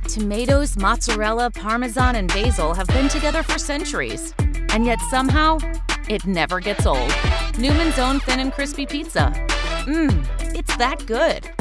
Tomatoes, mozzarella, parmesan, and basil have been together for centuries. And yet somehow, it never gets old. Newman's own thin and crispy pizza. It's that good.